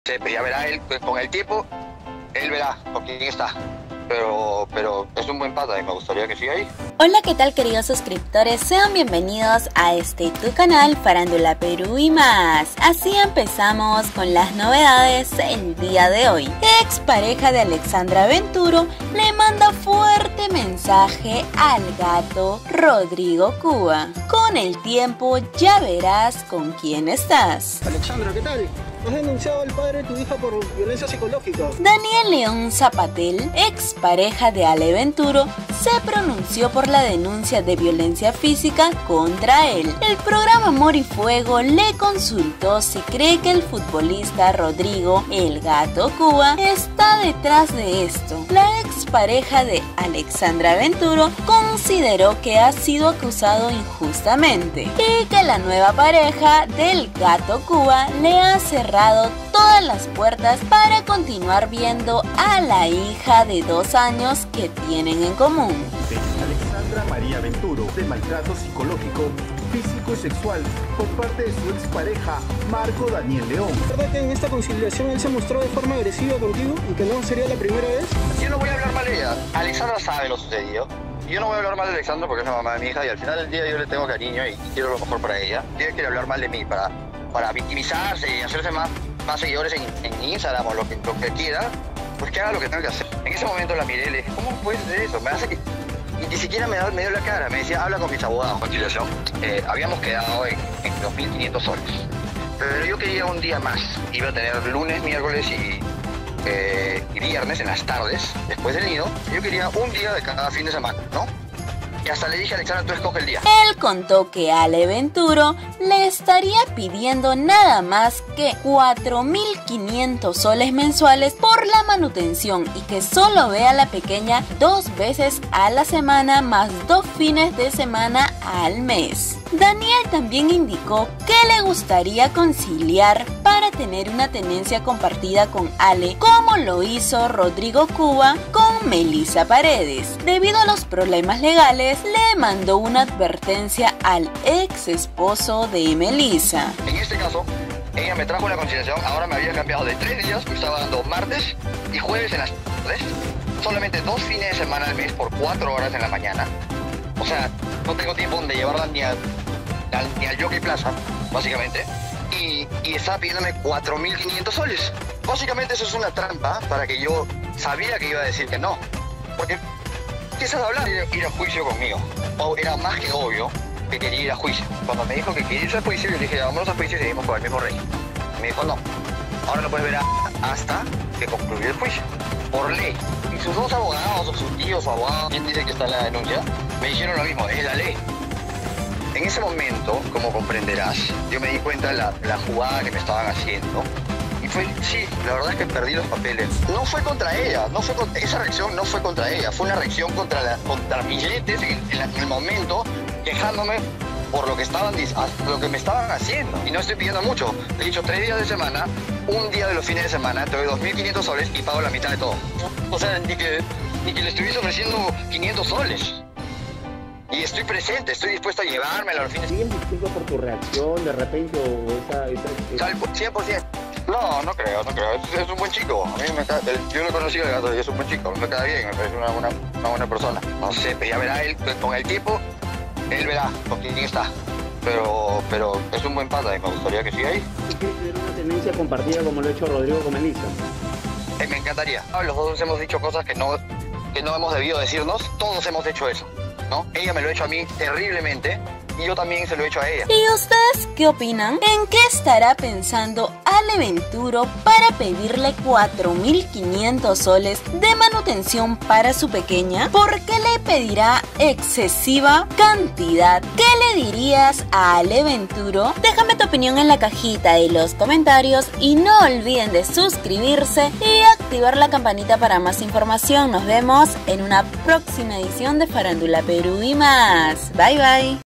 Sí, pero ya verá él, con el tiempo, él verá con quién está. Pero es un buen pata y me gustaría que siga ahí. Hola, ¿qué tal, queridos suscriptores? Sean bienvenidos a tu canal Farándula Perú y más. Así empezamos con las novedades el día de hoy. Expareja de Alexandra Venturo le manda fuerte mensaje al gato Rodrigo Cuba. Con el tiempo ya verás con quién estás. Alexandra, ¿qué tal? ¿Has denunciado al padre de tu hija por violencia psicológica? Daniel León Zapatel, expareja de Ale Venturo, se pronunció por la denuncia de violencia física contra él. El programa Amor y Fuego le consultó si cree que el futbolista Rodrigo El Gato Cuba está detrás de esto. La expareja de Alexandra Venturo consideró que ha sido acusado injustamente y que la nueva pareja del Gato Cuba le ha cerrado todas las puertas para continuar viendo a la hija de 2 años que tienen en común. Alexandra María Venturo, de maltrato psicológico, físico y sexual por parte de su expareja Marco Daniel León. ¿Verdad que en esta conciliación él se mostró de forma agresiva contigo y que no sería la primera vez? Yo no voy a hablar mal de ella. Alexandra sabe lo sucedido. Yo no voy a hablar mal de Alexandra porque es la mamá de mi hija y al final del día yo le tengo cariño y quiero lo mejor para ella. Ella quiere hablar mal de mí para victimizarse y hacerse más seguidores en Instagram o lo que quiera, pues que haga lo que tenga que hacer. En ese momento la miré y le dije, ¿cómo puedes hacer eso? Me hace que... Y ni siquiera me dio la cara, me decía, habla con mis abogados. Conciliación. Habíamos quedado en 2.500 soles. Pero yo quería un día más. Iba a tener lunes, miércoles y viernes en las tardes, después del nido. Yo quería un día de cada fin de semana, ¿no? Y hasta le dije a Alexandra, tú escoge el día. Él contó que Ale Venturo le estaría pidiendo nada más que 4.500 soles mensuales por la manutención y que solo ve a la pequeña 2 veces a la semana más 2 fines de semana al mes. Daniel también indicó que le gustaría conciliar para tener una tenencia compartida con Ale, como lo hizo Rodrigo Cuba con Melissa Paredes. Debido a los problemas legales, le mandó una advertencia al ex esposo de Melissa. En este caso, ella me trajo una conciliación, ahora me había cambiado de 3 días, me estaba dando martes y jueves en las tardes, solamente 2 fines de semana al mes por 4 horas en la mañana. O sea, no tengo tiempo donde llevarla ni al Jockey Plaza, básicamente, y estaba pidiéndome 4.500 soles. Básicamente eso es una trampa para que yo sabía que iba a decir que no, porque empiezas a hablar de ir a juicio conmigo. Era más que obvio que quería ir a juicio. Cuando me dijo que quería ir a juicio, yo le dije, vámonos a juicio y seguimos con el mismo rey. Y me dijo, no, ahora no puedes ver hasta que concluya el juicio, por ley. Y sus 2 abogados, o sus tíos abogados, quien dice que está en la denuncia, me dijeron lo mismo, es la ley. En ese momento, como comprenderás, yo me di cuenta de la jugada que me estaban haciendo. Y fue, sí, la verdad es que perdí los papeles. No fue contra ella, esa reacción no fue contra ella, fue una reacción contra mis lentes en el momento, quejándome por lo que me estaban haciendo. Y no estoy pidiendo mucho. Le he dicho 3 días de semana, un día de los fines de semana, te doy 2.500 soles y pago la mitad de todo. O sea, ni que le estuviese ofreciendo 500 soles. Y estoy presente, estoy dispuesto a llevármela a los fines. ¿Pides disculpas por tu reacción de repente o esa... 100%. No creo. Es un buen chico. A mí yo lo conocí al gato y es un buen chico. Me queda bien, me parece una buena persona. No sé, pero ya verá él, con el tiempo, él verá con quién está. Pero es un buen pata y me gustaría que siga ahí. ¿Y quieres tener una tenencia compartida como lo ha hecho Rodrigo con Melissa? Me encantaría. Los dos hemos dicho cosas que no hemos debido decirnos. Todos hemos hecho eso, ¿no? Ella me lo ha hecho a mí terriblemente y yo también se lo he hecho a ella. ¿Y ustedes qué opinan? ¿En qué estará pensando Ale Venturo para pedirle 4.500 soles de manutención para su pequeña? ¿Por qué le pedirá excesiva cantidad? ¿Qué le dirías a Ale Venturo? Déjame tu opinión en la cajita de los comentarios y no olviden de suscribirse y activar la campanita para más información. Nos vemos en una próxima edición de Farándula Perú y más. Bye bye.